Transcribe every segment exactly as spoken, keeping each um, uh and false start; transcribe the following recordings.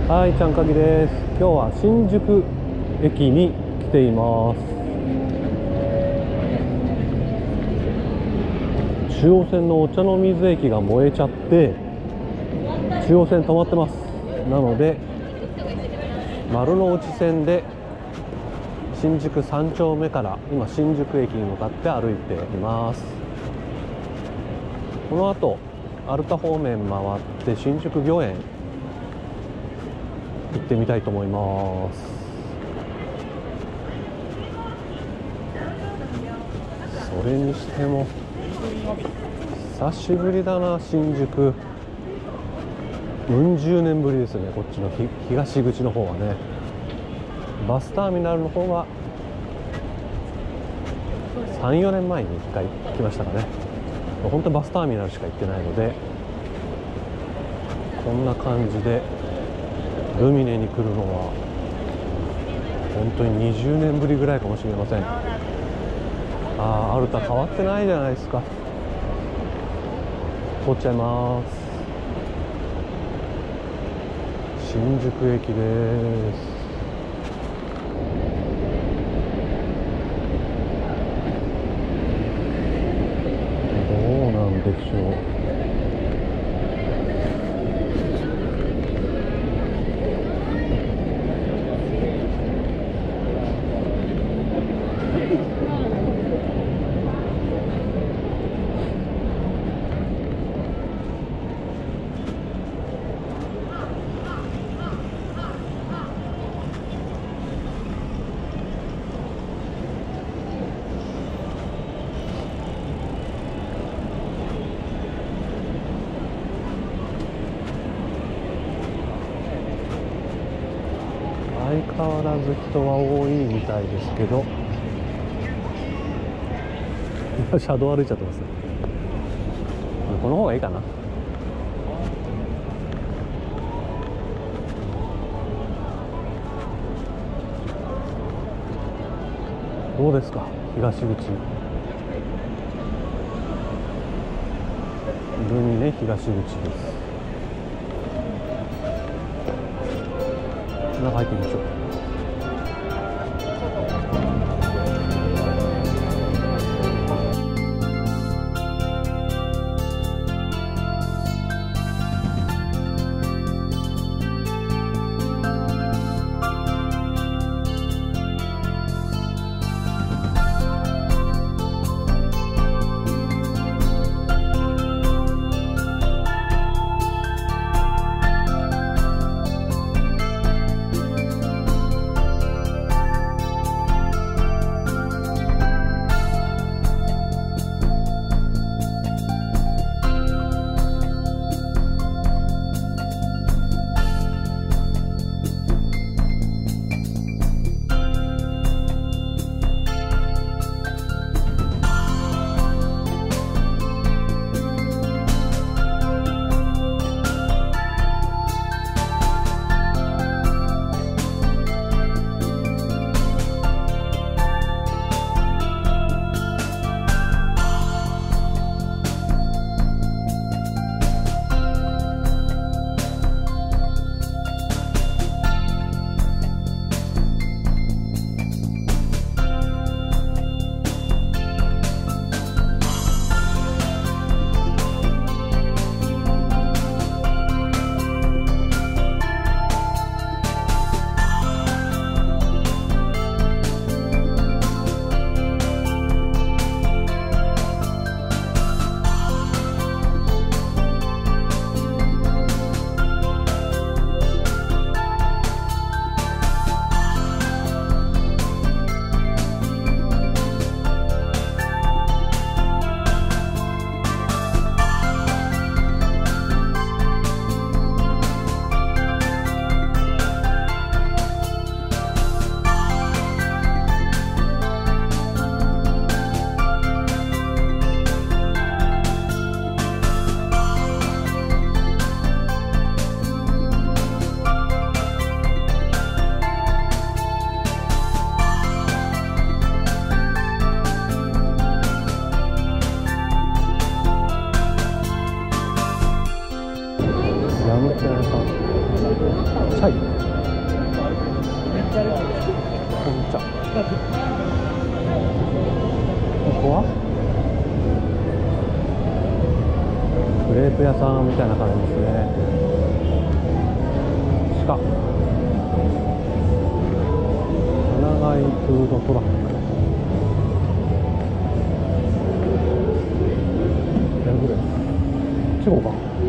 はい、ちゃんかぎです。今日は新宿駅に来ています。中央線のお茶の水駅が燃えちゃって中央線止まってます。なので丸の内線で新宿さん丁目から今新宿駅に向かって歩いています。この後アルタ方面回って新宿御苑行ってみたいと思います。それにしても久しぶりだな、新宿。うん十年ぶりですね。こっちの東口の方はね。バスターミナルの方はさん、よねんまえにいっかい来ましたかね。本当にバスターミナルしか行ってないので、こんな感じでルミネに来るのは本当ににじゅうねんぶりぐらいかもしれません。あー、アルタ変わってないじゃないですか。通っちゃいます。新宿駅です。どうなんでしょう。相変わらず人は多いみたいですけど車道歩いちゃってます。この方がいいかな。どうですか、東口。ルミネ東口です。中入ってみましょう。 ヤムチャ屋さん、チャイ、紅茶。ここはクレープ屋さんみたいな感じですね。鹿、花貝フードトラック、エルブレス、チゴか。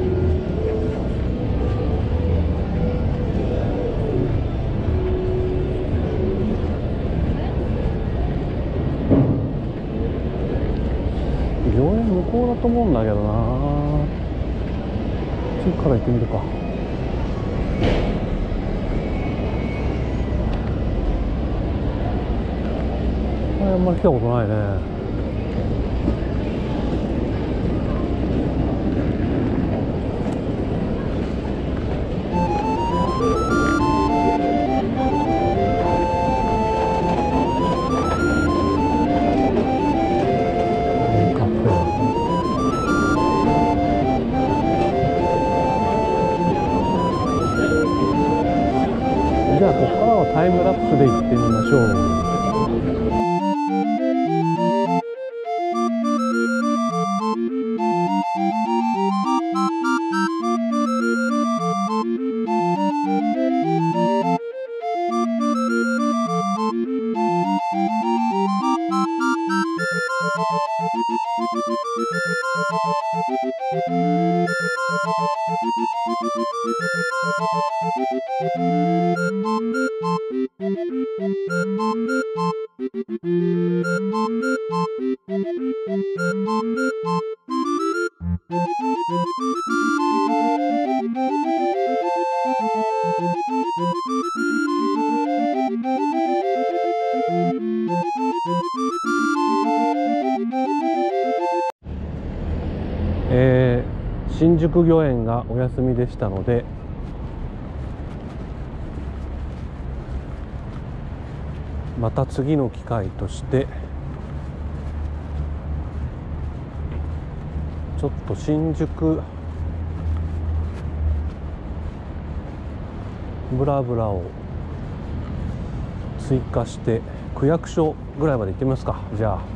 御苑向こうだと思うんだけどな。こっちから行ってみるか。あんまり来たことないね。じゃあここからはタイムラプスで行ってみましょう。えー、新宿御苑がお休みでしたので、また次の機会としてちょっと新宿ブラブラを追加して区役所ぐらいまで行ってみますか。じゃあ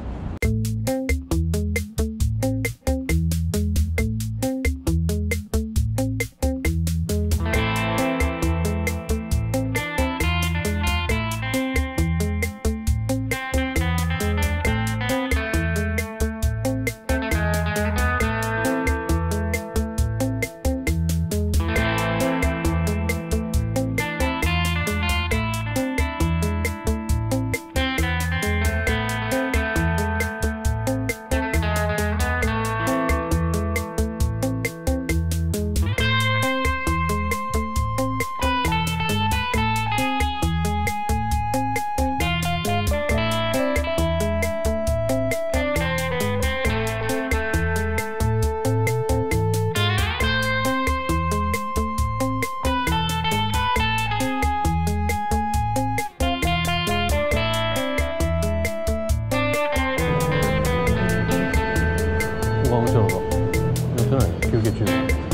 面白そう。やってない？休憩中。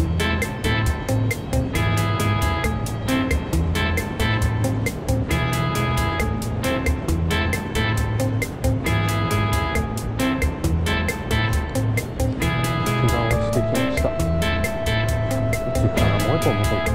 日が落ちてきました。うちからもう一本向こう行った。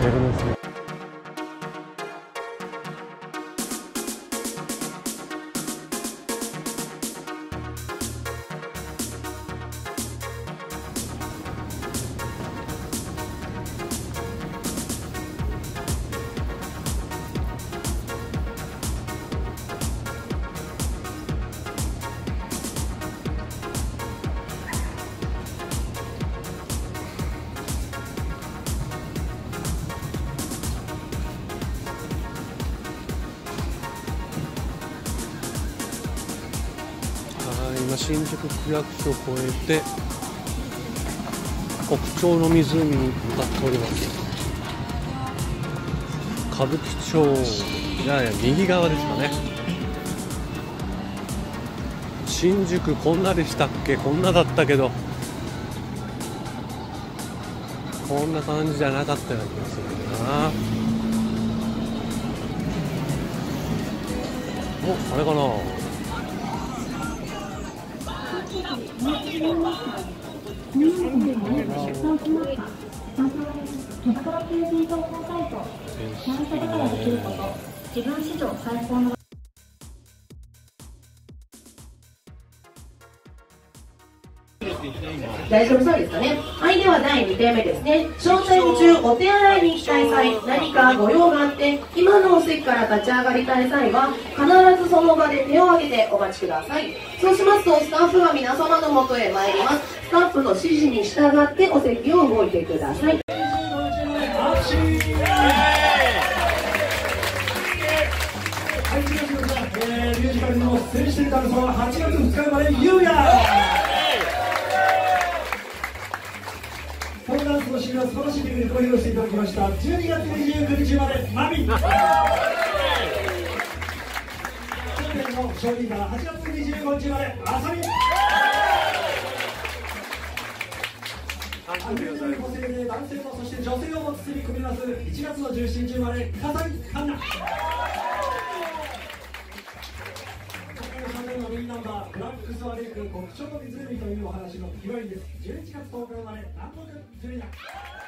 てるんですよ。今新宿区役所を越えて国鳥の湖に向かっております。歌舞伎町、いやいや右側ですかね。新宿こんなでしたっけ？こんなだったけどこんな感じじゃなかったような気がするけどな。お、あれかな。 大丈夫そうですかね。はい、ではだいにていめですね。商店中お手洗いに行きたい際、何かご用があって今のお席から立ち上がりたい際は必ずその場で手を挙げてお待ちください。そうしますとスタッフが皆様の元へ参ります。スタッフの指示に従ってお席を動いてください。 はい、ミュージカルの出演していたのははちがつふつか生まれゆうや。このダンスのシーンは素晴らしいテクニックを披露していただきましたじゅうにがつにじゅうくにち生まれマミ。去年の商品からはちがつにじゅうごにち生まれあさみ。アニメの個性で男性とそして女性を包み組みますいちがつのじゅうしちにち生まれ笠井環奈。のメインナンバーブラックスワレーク国鳥の湖というお話のヒロインです。じゅういちがつとおか生まれ南国トゥレナ。